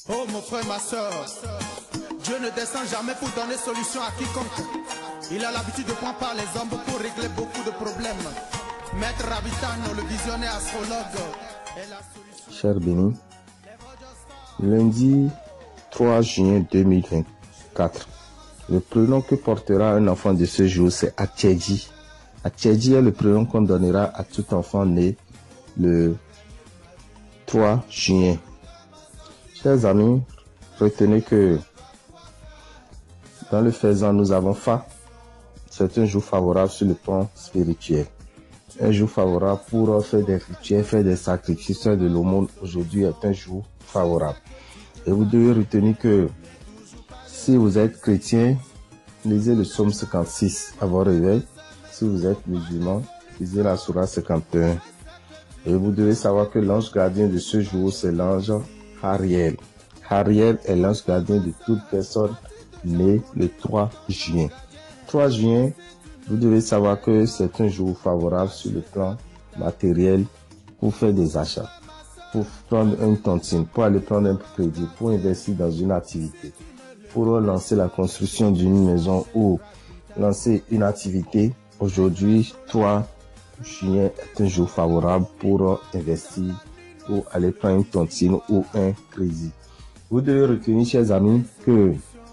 Oh mon frère, ma soeur, Dieu ne descend jamais pour donner solution à quiconque. Il a l'habitude de prendre par les hommes pour régler beaucoup de problèmes. Maître Rabitano, le visionnaire astrologue, est la solution. Cher béni, lundi 3 juin 2024, le prénom que portera un enfant de ce jour, c'est Atchedji. Atchedji est le prénom qu'on donnera à tout enfant né le 3 juin. Chers amis, retenez que dans le faisant, nous avons Fa. C'est un jour favorable sur le plan spirituel. Un jour favorable pour faire des rituels, faire des sacrifices, faire de l'aumône. Aujourd'hui est un jour favorable. Et vous devez retenir que si vous êtes chrétien, lisez le psaume 56 à votre réveil. Si vous êtes musulman, lisez la sourate 51. Et vous devez savoir que l'ange gardien de ce jour, c'est l'ange Ariel. Ariel est l'ange gardien de toute personne née le 3 juin. 3 juin, vous devez savoir que c'est un jour favorable sur le plan matériel pour faire des achats, pour prendre une tontine, pour aller prendre un crédit, pour investir dans une activité, pour lancer la construction d'une maison ou lancer une activité. Aujourd'hui, 3 juin est un jour favorable pour investir, pour aller prendre une tontine ou un crédit. Vous devez retenir, chers amis, que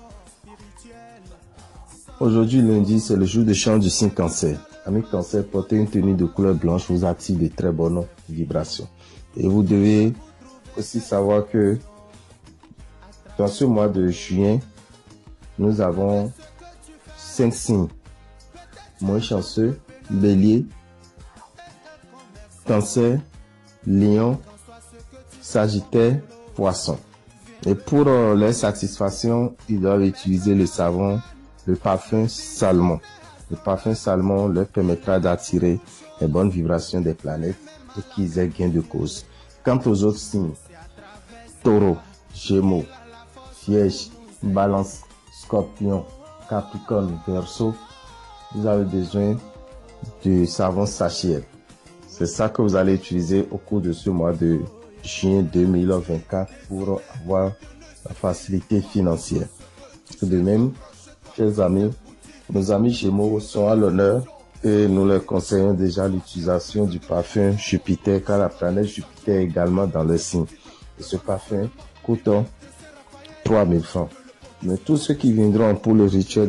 aujourd'hui, lundi, c'est le jour de chant du signe Cancer. Amis Cancer, porter une tenue de couleur blanche vous attire de très bonnes vibrations. Et vous devez aussi savoir que dans ce mois de juin, nous avons 5 signes. Moins chanceux, Bélier, Cancer, Lion, Sagittaire, Poisson. Et pour leur satisfaction, ils doivent utiliser le savon, le parfum Salmon. Le parfum Salmon leur permettra d'attirer les bonnes vibrations des planètes et qu'ils aient gain de cause. Quant aux autres signes, Taureau, Gémeaux, Vierge, Balance, Scorpion, Capricorne, Verseau, vous avez besoin du savon Sachiel. C'est ça que vous allez utiliser au cours de ce mois de juin 2024 pour avoir la facilité financière. De même, chers amis, nos amis Gémeaux sont à l'honneur et nous leur conseillons déjà l'utilisation du parfum Jupiter car la planète Jupiter est également dans le signe. Et ce parfum coûte 3000 francs. Mais tous ceux qui viendront pour le rituel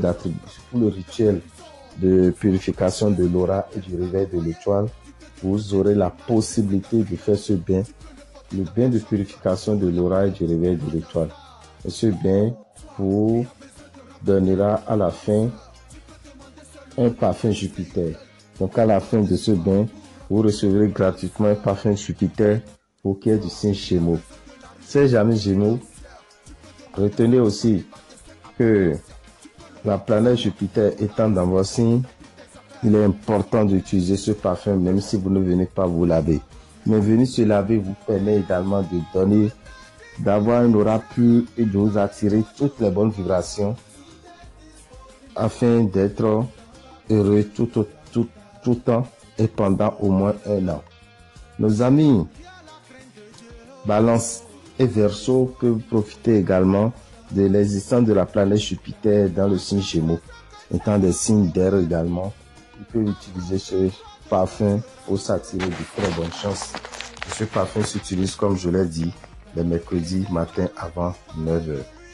de purification de l'aura et du réveil de l'étoile, vous aurez la possibilité de faire ce bain, le bain de purification de l'aura et du réveil de l'étoile. Et ce bain vous donnera à la fin un parfum Jupiter. Donc à la fin de ce bain, vous recevrez gratuitement un parfum Jupiter auquel du signe Gémeaux. Chers amis Gémeaux, retenez aussi que la planète Jupiter étant dans vos signes, il est important d'utiliser ce parfum même si vous ne venez pas vous laver. Mais venir se laver vous permet également de donner, d'avoir une aura pure et de vous attirer toutes les bonnes vibrations afin d'être heureux tout temps et pendant au moins 1 an. Nos amis Balance et Verseau peuvent profiter également de l'existence de la planète Jupiter dans le signe Gémeaux. Étant des signes d'air également, ils peuvent utiliser ce parfum pour s'attirer de très bonnes chances. Ce parfum s'utilise, comme je l'ai dit, le mercredi matin avant 9 h.